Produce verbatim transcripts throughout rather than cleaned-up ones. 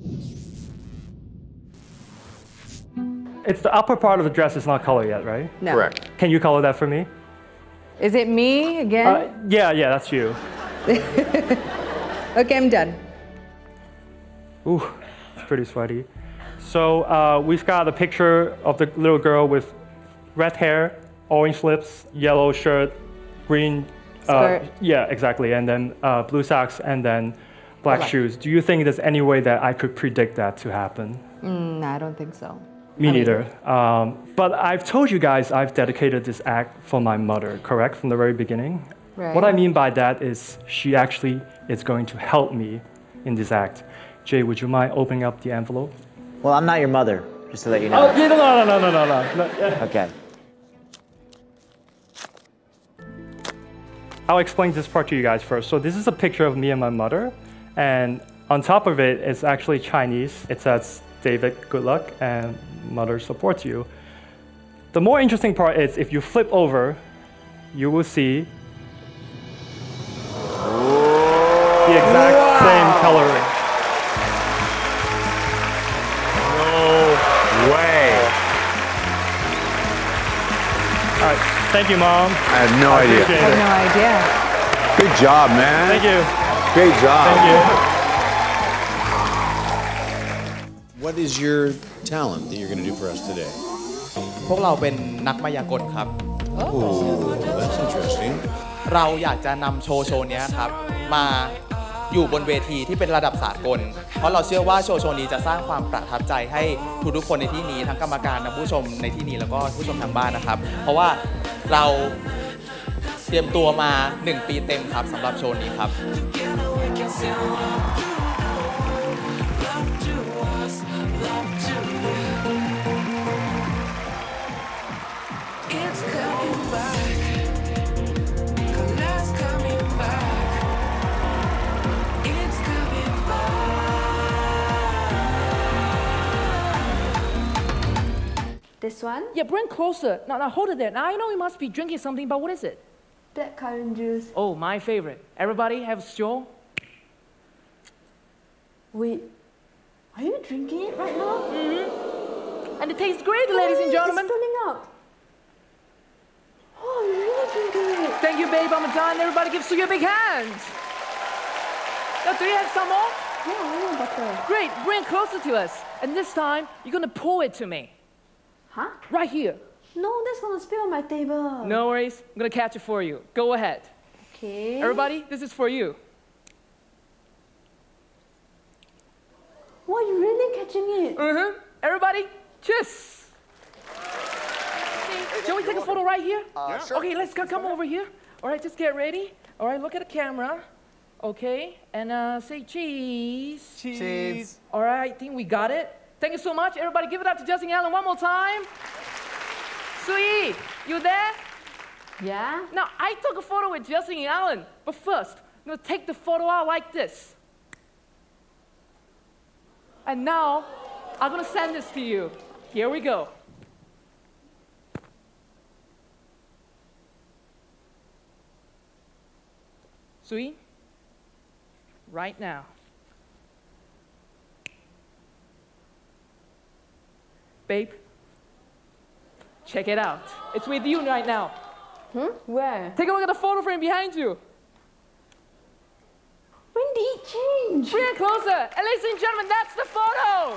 It's the upper part of the dress is not colored yet, right? No. Correct. Can you color that for me? Is it me again? Uh, yeah, yeah, that's you. Okay, I'm done. Ooh, it's pretty sweaty. So uh, we've got a picture of the little girl with red hair, orange lips, yellow shirt, green. Uh, Skirt. yeah, exactly. And then uh, blue socks and then black Black. shoes. Do you think there's any way that I could predict that to happen? Mm, no, I don't think so. Me I mean- neither. Um, but I've told you guys I've dedicated this act for my mother, correct? From the very beginning? Right. What I mean by that is she actually is going to help me in this act. Jay, would you mind opening up the envelope? Well, I'm not your mother, just to let you know. Oh, yeah, no, no, no, no, no, no. no yeah. Okay. I'll explain this part to you guys first. So this is a picture of me and my mother. And on top of it, it's actually Chinese. It says, David, good luck, and mother supports you. The more interesting part is if you flip over, you will see the exact Wow. same coloring. No way. All right, thank you, Mom. I had no I idea. appreciate I it. have no idea. Good job, man. Thank you. Great job. Thank you. What is your talent that you're going to do for us today? พวกเราเป็นนักมายากลครับ Oh, that's interesting. เราอยากจะนำโชว์โชว์เนี้ยครับมาอยู่บนเวทีที่เป็นระดับสากล เพราะเราเชื่อว่าโชว์โชว์นี้จะสร้างความประทับใจให้ทุกๆคนในที่นี้ทั้งกรรมการและผู้ชมในที่นี้แล้วก็ผู้ชมทางบ้านนะครับ เพราะว่าเราเตรียมตัวมาหนึ่งปีเต็มครับสำหรับโชว์นี้ครับ It's coming back. Color's coming back. It's coming back. This one? Yeah, bring closer. Now, now hold it there. Now I know you must be drinking something, but what is it? Blackcurrant juice. Oh, my favorite. Everybody have a straw? Wait, are you drinking it right now? Mm-hmm. And it tastes great, ladies and gentlemen. It's spilling out. Oh, you're really drinking it. Thank you, babe. I'm done. Everybody give Suya a big hand. Now, do you have some more? Yeah, I want butter. Great. Bring it closer to us. And this time, you're going to pour it to me. Huh? Right here. No, that's gonna spill on my table. No worries. I'm going to catch it for you. Go ahead. Okay. Everybody, this is for you. Wow, you're really catching it. Mm-hmm. Everybody, cheers. Shall we take a photo right here? Uh, sure. Okay, let's come, come over here. All right, just get ready. All right, look at the camera. Okay, and uh, say cheese. Cheese. All right, I think we got it. Thank you so much. Everybody give it up to Justin Allen one more time. Sui, you there? Yeah? Now, I took a photo with Justin Allen, but first, I'm gonna take the photo out like this. And now, I'm gonna send this to you. Here we go. Sui, right now. Babe, check it out. It's with you right now. Hmm? Where? Take a look at the photo frame behind you. When did it change? Bring it closer. And ladies and gentlemen, that's the photo.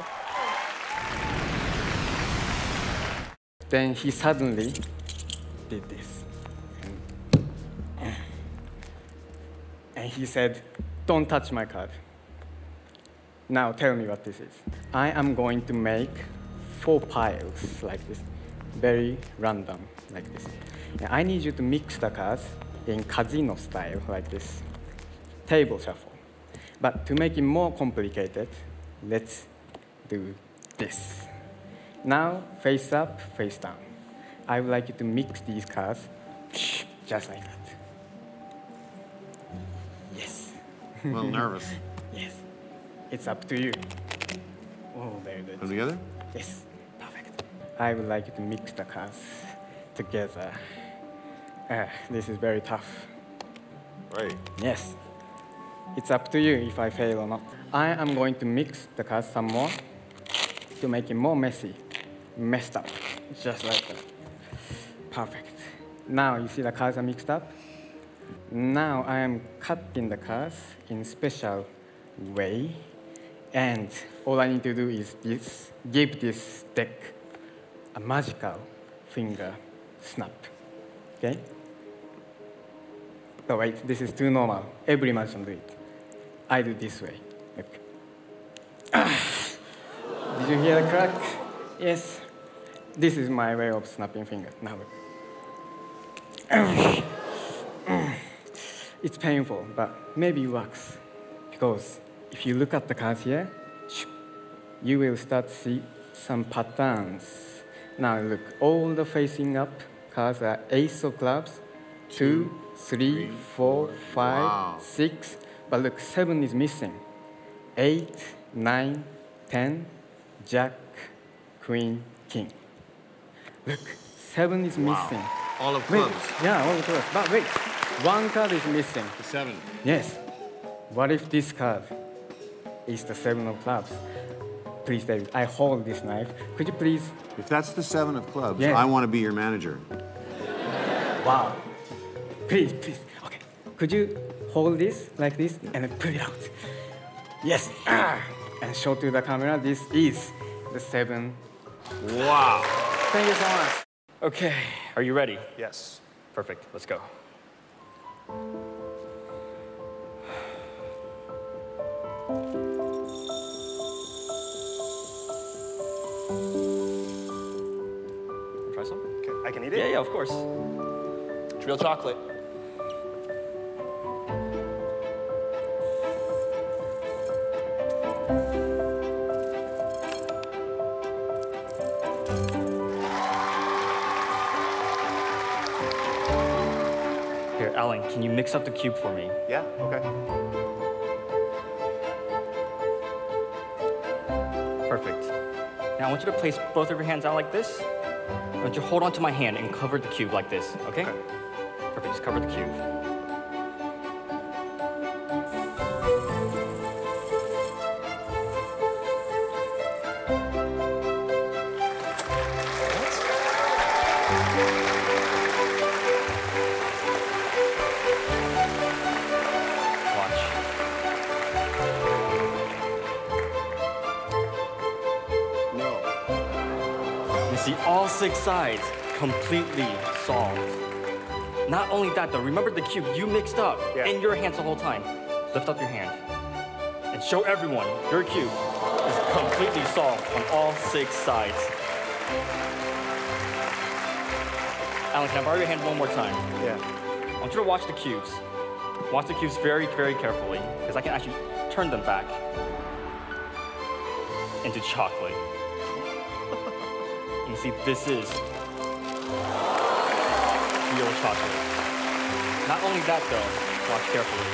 Then he suddenly did this. And, and he said, don't touch my card. Now tell me what this is. I am going to make four piles like this, very random like this. And I need you to mix the cards in casino style like this, table shuffle. But to make it more complicated, let's do this. Now, face up, face down. I would like you to mix these cards just like that. Yes. I'm a little nervous. Yes. It's up to you. Oh, very good. Put them together? Yes, perfect. I would like you to mix the cards together. Uh, this is very tough. Right. Yes. It's up to you if I fail or not. I am going to mix the cards some more to make it more messy, messed up, just like that. Perfect. Now you see the cards are mixed up. Now I am cutting the cards in special way, and all I need to do is this, give this deck a magical finger snap, okay? Oh wait, this is too normal. Every magician do it. I do this way. Look. Did you hear the crack? Yes. This is my way of snapping finger. Now look. It's painful, but maybe it works. Because if you look at the cards here, you will start to see some patterns. Now look, all the facing up cards are ace of clubs, two, three, four, five, Wow. six. But look, seven is missing. Eight, nine, ten, jack, queen, king. Look, seven is missing. All of Wait, clubs. yeah, all of clubs. But wait, one card is missing. The seven. Yes. What if this card is the seven of clubs? Please, David, I hold this knife. Could you please? If that's the seven of clubs, Yes. I want to be your manager. Wow. Please, please. Okay. Could you hold this like this and then pull it out? Yes. Ah. And show to the camera. This is the seven. Wow. Thank you so much. Okay, are you ready? Yes. Perfect, let's go. Try some? Okay, I can eat it? Yeah, yeah, of course. It's real chocolate. Here, Alan, can you mix up the cube for me? Yeah, okay. Perfect. Now I want you to place both of your hands out like this. I want you to hold onto my hand and cover the cube like this, okay? Okay. Perfect, just cover the cube. Watch. No. You see all six sides completely solved. Not only that though, remember the cube you mixed up Yeah. in your hands the whole time. Lift up your hand and show everyone your cube is completely solved on all six sides. Alan, can I borrow your hand one more time? Yeah. I want you to watch the cubes. Watch the cubes very, very carefully, because I can actually turn them back into chocolate. You see, this is real chocolate. Not only that though, watch carefully.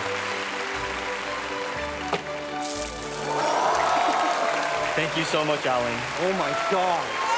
Thank you so much, Alan. Oh my God.